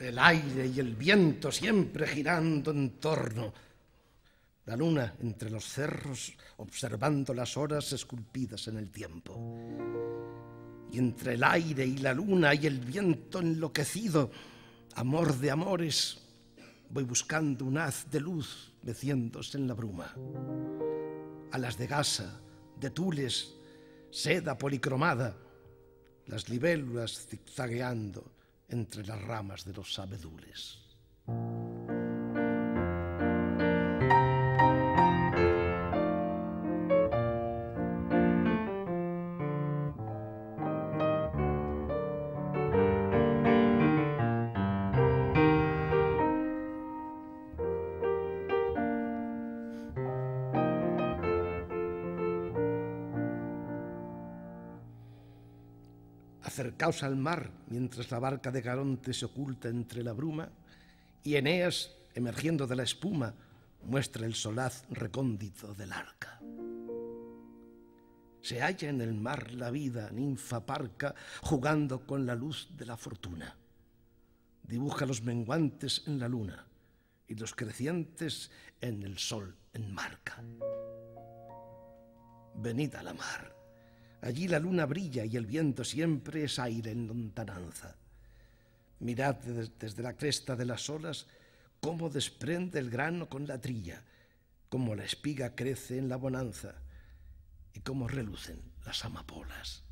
el aire y el viento siempre girando en torno, la luna entre los cerros observando las horas esculpidas en el tiempo. Y entre el aire y la luna y el viento enloquecido, amor de amores, voy buscando un haz de luz meciéndose en la bruma. Alas de gasa, de tules, seda policromada, las libélulas zigzagueando entre las ramas de los abedules. Acercaos al mar mientras la barca de Caronte se oculta entre la bruma y Eneas, emergiendo de la espuma, muestra el solaz recóndito del arca. Se halla en el mar la vida, ninfa parca, jugando con la luz de la fortuna. Dibuja los menguantes en la luna y los crecientes en el sol enmarca. Venid a la mar. Allí la luna brilla y el viento siempre es aire en lontananza. Mirad desde la cresta de las olas cómo desprende el grano con la trilla, cómo la espiga crece en la bonanza y cómo relucen las amapolas.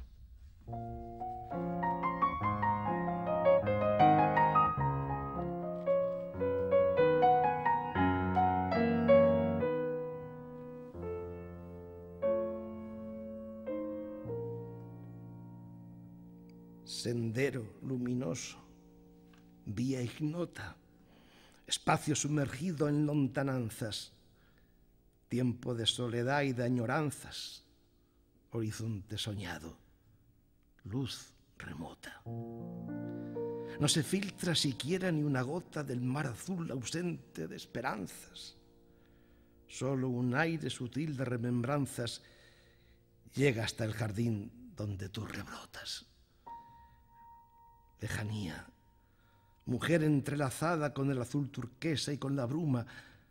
Sendero luminoso, vía ignota, espacio sumergido en lontananzas, tiempo de soledad y de añoranzas, horizonte soñado, luz remota. No se filtra siquiera ni una gota del mar azul ausente de esperanzas. Solo un aire sutil de remembranzas llega hasta el jardín donde tú rebrotas. Lejanía, mujer entrelazada con el azul turquesa y con la bruma.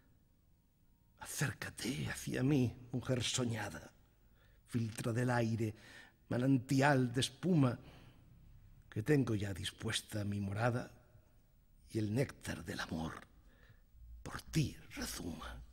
Acércate hacia mí, mujer soñada, filtro del aire, manantial de espuma, que tengo ya dispuesta mi morada y el néctar del amor por ti rezuma.